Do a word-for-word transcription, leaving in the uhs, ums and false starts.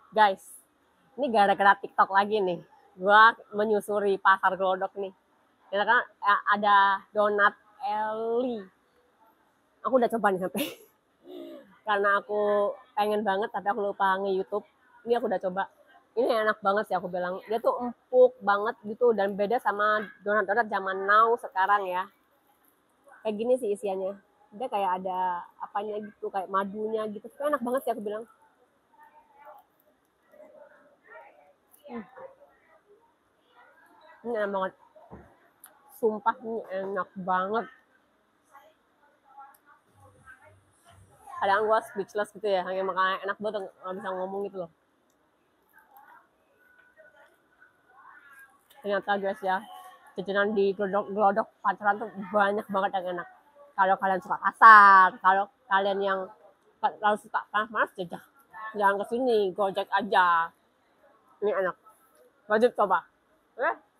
Guys, ini gara-gara TikTok lagi nih. Gua menyusuri pasar Glodok nih. Karena kan eh, ada donat Eli. Aku udah coba nih sampai. Karena aku pengen banget tapi aku lupa nge-YouTube. Ini aku udah coba. Ini enak banget sih aku bilang. Dia tuh empuk banget gitu dan beda sama donat-donat zaman now sekarang ya. Kayak gini sih isiannya. Dia kayak ada apanya gitu, kayak madunya gitu. Tapi enak banget sih aku bilang. Hmm, ini enak banget. Sumpah ini enak banget. Kadang gue speechless gitu ya, hanya makan enak banget nggak bisa ngomong gitu loh. Ternyata guys ya, jajanan di gelodok gelodok pacaran tuh banyak banget yang enak. Kalau kalian suka kasar, kalau kalian yang kalau suka panas-panas jajah, jangan kesini, gojek aja. Ini enak, wajib coba. Oke?